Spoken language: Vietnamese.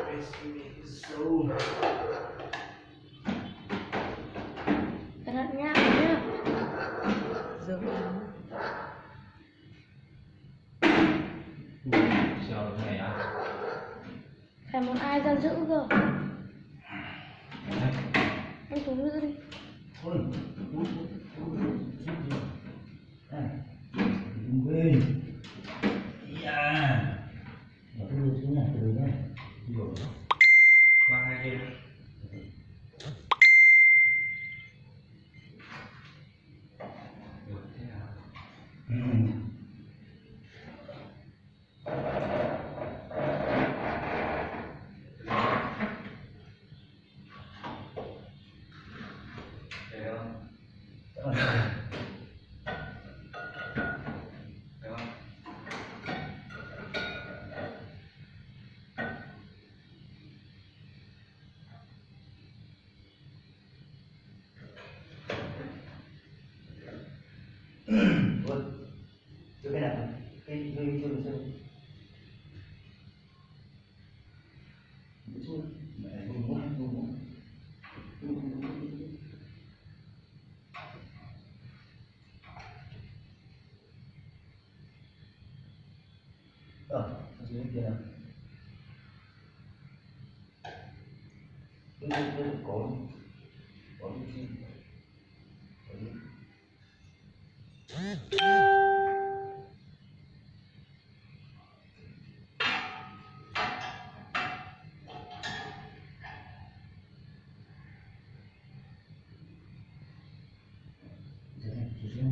Cẩn thận nha nhá. Dừng. Sao thế này à? Phải một ai ra giữ cơ. Anh xuống giữ đi. Thôi, đừng quên. Yeah. Nó cứ đưa xuống này, từ từ đây. Rồi. Mang hai bên. Được thế nào? Được không? Được không? Ủa, chỗ cái nào? Cái chỗ mẹ buồn quá, buồn quá. Ở dưới kia nào? Cái cổ cái dưới này.